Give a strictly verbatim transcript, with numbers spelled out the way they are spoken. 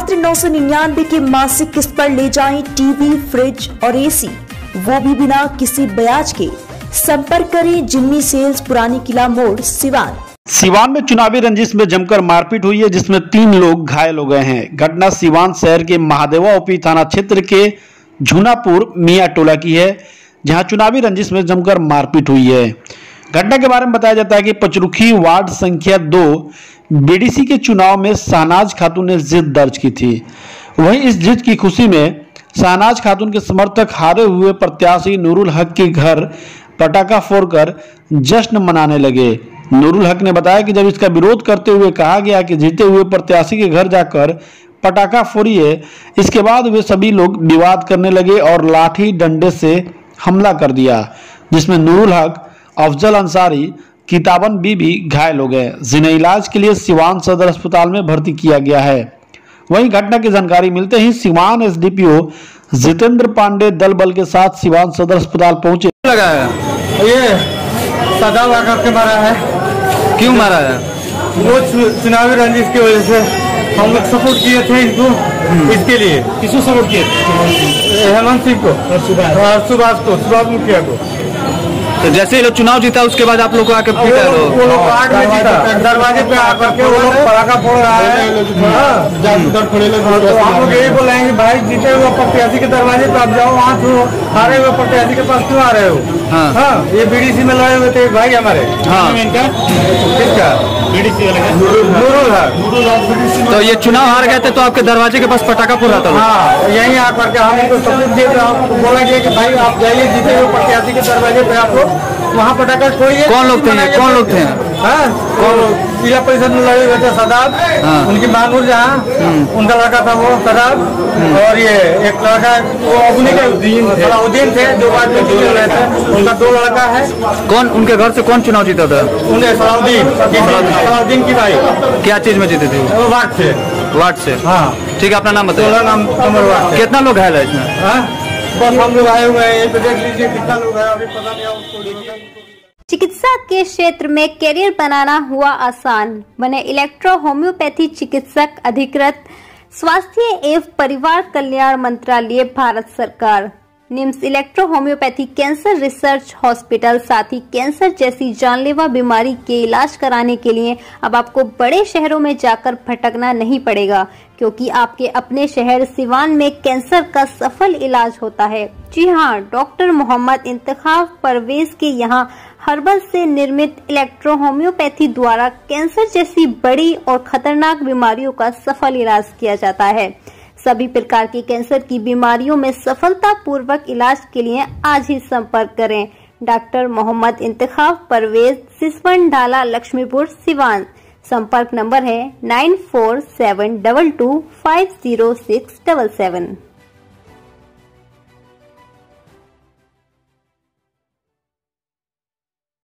मात्र नौ सौ निन्यानवे के मासिक किस्त पर ले जाएं टीवी, फ्रिज और एसी, वो भी बिना किसी ब्याज के। संपर्क करें जिम्मी सेल्स, पुरानी किला मोड़, सिवान। सिवान में चुनावी रंजिश में जमकर मारपीट हुई है, जिसमें तीन लोग घायल हो गए हैं। घटना सिवान शहर के महादेवा ओपी थाना क्षेत्र के झुनापुर मियाँ टोला की है, जहां चुनावी रंजिश में जमकर मारपीट हुई है। घटना के बारे में बताया जाता है कि पचरुखी वार्ड संख्या दो बीडीसी के चुनाव में शहनाज खातून ने जिद दर्ज की थी। वहीं इस जीत की खुशी में शहनाज खातून के समर्थक हारे हुए प्रत्याशी नूरुल हक के घर पटाखा फोड़कर जश्न मनाने लगे। नूरुल हक ने बताया कि जब इसका विरोध करते हुए कहा गया कि जीते हुए प्रत्याशी के घर जाकर पटाखा फोड़िए, इसके बाद वे सभी लोग विवाद करने लगे और लाठी डंडे से हमला कर दिया, जिसमें नूरुल हक, अफजल अंसारी, किताबन बीबी घायल हो गए, जिन्हें इलाज के लिए सिवान सदर अस्पताल में भर्ती किया गया है। वहीं घटना की जानकारी मिलते ही सिवान एसडीपीओ जितेंद्र पांडे दल बल के साथ सिवान सदर अस्पताल पहुंचे। लगा है ये सदा आकर के मारा है। क्यों मारा है? वो चुनावी रंजिश की वजह से हम लोग सपोर्ट किए थे इसको, इसके लिए। किसको सपोर्ट किए? हेमंत सिंह को और सुभाष को, सुभाष मुखिया को। तो जैसे ही लोग चुनाव जीता उसके बाद आप लोग को आके पीटा है। वो लोग आठ में जीता, दरवाजे पे आकर के वो लोग पटाखा फोड़ रहा है। तो हम लोग यही बोलेंगे भाई, जीते हुए प्रत्याशी के दरवाजे पे आप जाओ, वहाँ तो हारे हुए प्रत्याशी के पास क्यों आ रहे हो? हाँ, हाँ, ये बीडीसी में लड़े हुए थे भाई हमारे। हाँ, किसका? बीडीसी वाले नूरुल हक। तो ये चुनाव हार गए थे तो आपके दरवाजे के पास पटाखा फोड़ रहा था? हाँ, यही आकर के हम उनको सपोर्ट दिए थे, बोलेंगे कि भाई आप जाइए जीते हुए प्रत्याशी के दरवाजे पे, आप लोग वहाँ पटाखा फोड़िए। कौन लोग थे? कौन लोग थे? हाँ, जिला परिषद में लगे हुए थे सदाब, उनकी मानूर जहाँ, उनका लड़का था वो सदाब, और ये एक लड़का वो अबुनी के सलाउद्दीन थे जो बाद में जीत रहे थे, उनका दो लड़का है। कौन उनके घर से कौन चुनाव जीता था? उन्हें सलाउद्दीन, सलाउद्दीन की भाई। क्या चीज में जीते थे? वो वार्ड से। वार्ड से? हाँ, ठीक है, अपना नाम बताइए। नाम कमर वार्ड। कितना लोग घायल है इसमें? बस हम लोग आए हुए हैं, ये तो देख लीजिए कितना लोग है, अभी पता नहीं। चिकित्सा के क्षेत्र में करियर बनाना हुआ आसान, बने इलेक्ट्रो होम्योपैथी चिकित्सक अधिकृत। स्वास्थ्य एवं परिवार कल्याण मंत्रालय, भारत सरकार। NIMS electro homoeopathy cancer research hospital. साथ ही कैंसर जैसी जानलेवा बीमारी के इलाज कराने के लिए अब आपको बड़े शहरों में जाकर भटकना नहीं पड़ेगा, क्योंकि आपके अपने शहर सिवान में कैंसर का सफल इलाज होता है। जी हाँ, डॉक्टर मोहम्मद इंतखाब परवेज के यहाँ हर्बल से निर्मित इलेक्ट्रो होम्योपैथी द्वारा कैंसर जैसी बड़ी और खतरनाक बीमारियों का सफल इलाज किया जाता है। सभी प्रकार की कैंसर की बीमारियों में सफलता पूर्वक इलाज के लिए आज ही संपर्क करें। डॉक्टर मोहम्मद इंतखाब परवेज, सिसवन ढाला, लक्ष्मीपुर, सिवान। संपर्क नंबर है nine four seven double two five zero six double seven.